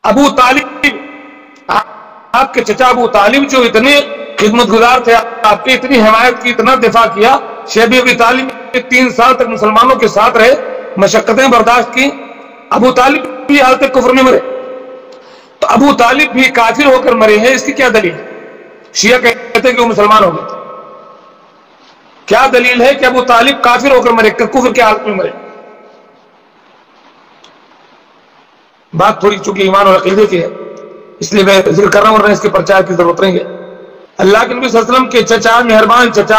ابو طالب، آپ کے چچا ابو طالب جو اتنے خدمت گزار تھے، آپ کی اتنی حمایت کی، اتنا دفاع کیا، شیب ابی طالب 3 سال تک مسلمانوں کے ساتھ رہے، مشقتیں برداشت کی، ابو طالب بھی حالت کفر میں مرے. تو ابو طالب بھی کافر ہو کر مرے ہیں، اس کی کیا دلیل؟ شیعہ کہتے ہیں کہ وہ مسلمان ہو گئے. کیا دلیل ہے کہ ابو طالب کافر ہو کر مرے، کفر کے حالت میں مرے؟ بات تھوڑی چونکہ ایمان اور عقیدے کی ہے اس لیے میں ذکر کر رہا ہوں، ورنہ اس کے پرچار کی ضرورت نہیں ہے. اللہ کے نبی صلی اللہ علیہ وسلم کے چچا، مہربان چچا،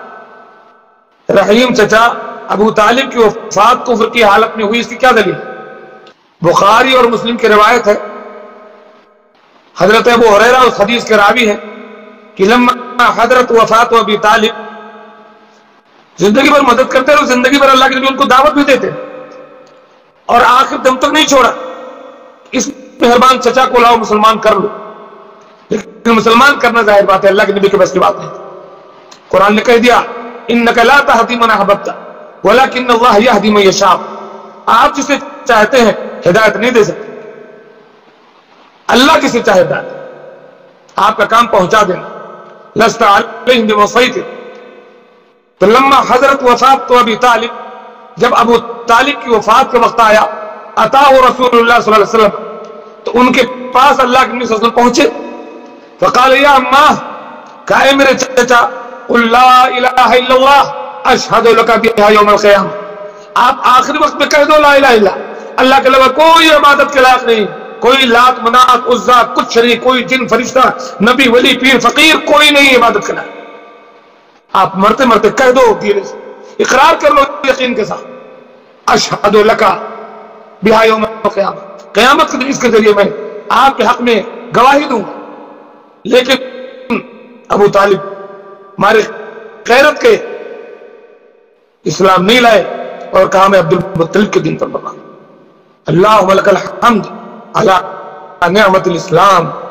رحیم چچا ابو طالب کی وفات کفر کی حالت میں ہوئی، اس کی کیا دلیل؟ بخاری اور مسلم کی روایت ہے، حضرت ابو ہریرہ اس حدیث کے راوی ہیں کہ لما حضرت وفات ابی طالب، زندگی بھر مدد کرتے رہے، زندگی بھر اللہ کے نبی ان کو دعوت بھی دیتے اور آخر دم تک نہیں چھوڑا اس مہربان چچا کو لاؤ مسلمان کر لو. لیکن مسلمان کرنا ظاہر بات ہے اللہ کے نبی کے بس کی بات نہیں. قرآن نے کہہ دیا انک لا تہدی من احببت ولکن اللہ یہدی من یشاء، آپ جسے چاہتے ہیں ہدایت نہیں دے سکتے، اللہ کسے چاہے ہدایت، آپ کا کام پہنچا دینا. لست علیہم بمسیطر. تو لما حضرت وفات تو ابی طالب، جب ابو طالب کی وفات کا وقت آیا، اتاہ رسول اللہ صلی اللہ علیہ وسلم، تو ان کے پاس اللہ کے نبی صلی اللہ علیہ وسلم پہنچے. فقال یا اماں، کہا اے میرے چچا، قل لا الہ الا اللہ اشہد لک بہا یوم القیامہ، آپ آخری وقت میں کہہ دو لا الہ الا اللہ کے علاوہ کوئی عبادت کے لائق نہیں، کوئی لات منات عزا کچھ شریک، کوئی جن فرشتہ نبی ولی پیر فقیر کوئی نہیں عبادت کے لائق. آپ مرتے مرتے کہہ دو، دھیرے سے اقرار کر لو یقین کے ساتھ، اشہد لک بہا یوم القیامہ، قیامت کے دن اس کے ذریعے میں آپ کے حق میں گواہی دوں گا. لیکن ابو طالب ہمارے غیرت کے اسلام نہیں لائے اور کہا میں عبد المطلب کے دین پر بنا. اللہم لک الحمد علی نعمت الاسلام